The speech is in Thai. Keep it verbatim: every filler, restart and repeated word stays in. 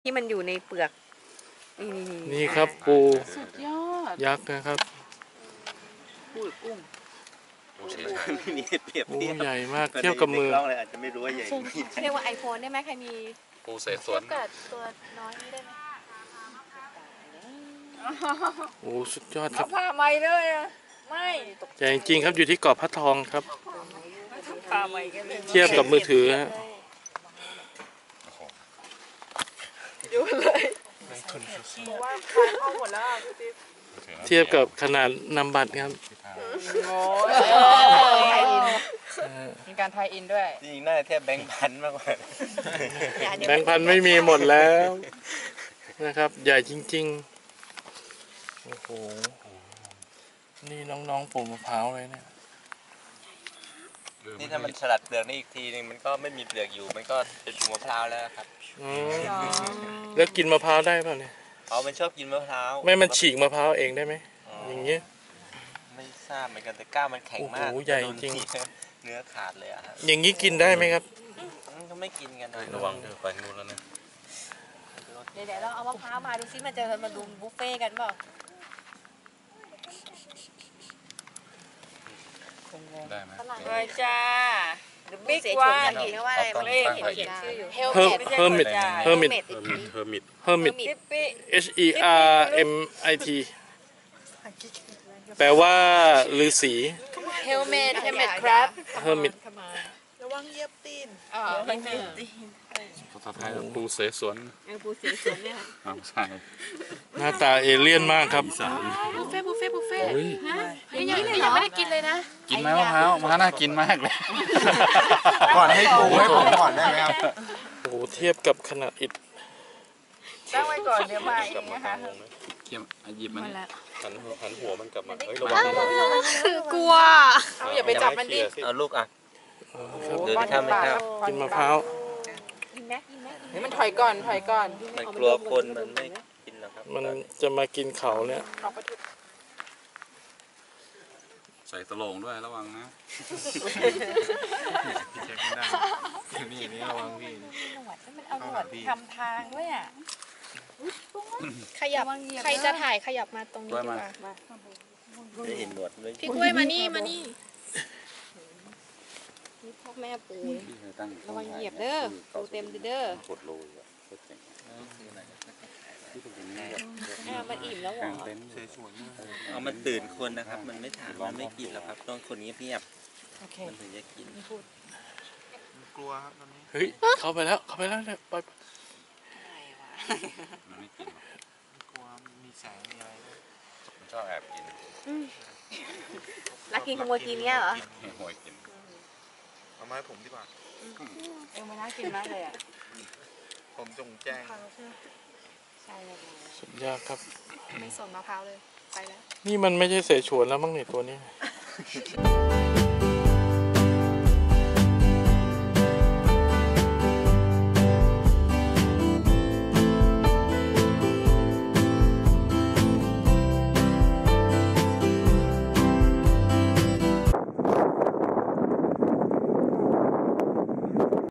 ที่มันอยู่ในเปลือกนี่นี่นี่ครับปูสุดยอดยักษ์นะครับปูหรือกุ้งมีเปรียบปูเทียบใหญ่มากเทียบกับมือเด็กๆเลยอาจจะไม่รู้ว่าใหญ่เรียกว่าไอโฟนได้ไหมใครมีปูเสฉวนกับตัวน้อยนี่ได้ไหมโอ้สุดยอดครับผ้าไหมเลยอ่ะไม่ใหญ่จริงๆครับอยู่ที่เกาะพระทองครับผ้าไหมกันเลยเทียบกับมือถือฮะอยู่เลยบอกว่าขายเข้าหมดแล้วพี่ติ๊บเทียบกับขนาดนำบัตรครับโอ้ยมีการไทยอินด้วยจริงๆน่าจะเทียบแบงค์พันมากกว่าแบงค์พันไม่มีหมดแล้วนะครับ ใหญ่จริงๆโอ้โหนี่น้องๆปลูกมะพร้าวเลยเนี่ยนี่ถ้ามันสลัดเปลือกนี่อีกทีนึงมันก็ไม่มีเปลือกอยู่มันก็เป็นปูมะพร้าวแล้วครับอ๋อแล้วกินมะพร้าวได้ป่ะเนี่ยอ๋อมันชอบกินมะพร้าวไม่มันฉีกมะพร้าวเองได้ไหมอย่างเงี้ยไม่ทราบเหมือนกันแต่ก้าวมันแข็งมากโอ้โหใหญ่จริงเนื้อขาดเลยอะครับอย่างนี้กินได้ไหมครับก็ไม่กินกันนะระวังเดี๋ยวไปนู่นแล้วนะเดี๋ยวเราเอามะพร้าวมาดูซิมันจะมาดูบุฟเฟ่กันเปล่าได้ไหมเลยจ้าบิ๊กว่าอีกนะว่าอะไรมันไม่เห็นเขียนชื่ออยู่เพิ่มเพิ่มมิดเพิ่มมิดเทอร์มิดเพิ่มมิดปิ๊ปปี้ H E R M I T แปลว่าฤาษีเฮลเมดเฮลเมดครับเพิ่มมิดระวังเหยียบตีนอ๋อภาษาไทยปูเสฉวนยังปูเสียสวนเนี่ยค่ะอ้าวใช่หน้าตาเอเลี่ยนมากครับบุฟเฟ่บุฟเฟ่บุฟเฟ่เฮ้ยยังยังไม่ได้กินเลยนะกินไหมมะพร้าวมะพร้าวน่ากินมากเลยก่อนให้ปูให้ผมก่อนได้ไหมครับโอ้โหเทียบกับขนาดอิฐตั้งไว้ก่อนเดี๋ยวมาเองนะคะเกี่ยมหยิบมันหันหันหัวมันกลับมาเฮ้ยระระวัวังงคือกลัวเอาอย่าไปจับมันดิเอาลูกอ่ะครับเดี๋ยวจะทำไหมครับกินมะพร้าวกินไหมกินไหมนี่มันถอยก่อนถอยก่อนมันกลัวคนมันไม่กินหรอกครับมันจะมากินเขาเนี่ยเอาไปทุบใส่ตะโลงด้วยระวังนะนี่นี่ระวังพี่หนวดมันเอาหนวดทำทางด้วยอ่ะขยับใครจะถ่ายขยับมาตรงนี้ดีกว่าไม่เห็นหนวดเลยพี่กล้วยมานี่มานี่นี่พ่อแม่ปูพี่เคยตั้งระวังเหยียบเด้อปูเต็มเด้อกดโลยอ่ะโคตรเจ๋งที่ตรงนี้แบบอ่ามันอิ่มแล้วเหรกลางอเต็นท์เอามันตื่นคนนะครับ มันไม่ถามมันไม่กินหรอกครับต้องคนเงียบโอเคๆมันถึงจะกินกลัวครับตอนนี้เฮ้ยเข้าไปแล้วเข้าไปแล้วเนี่ยไปมันไม่กินหรอกกลัวมีแสงมีอะไรด้วยมันชอบแอบกินรักกินขโมยกินเนี้ยเหรอให้หวยกินเอามาให้ผมดีกว่าเอวมันน่ากินมากเลยอ่ะผมจงแจ้งใช่เลยสุดยอดครับไม่สนมะพร้าวเลย ไปแล้วนี่มันไม่ใช่เสฉวนแล้วมั้งเนี่ยตัวนี้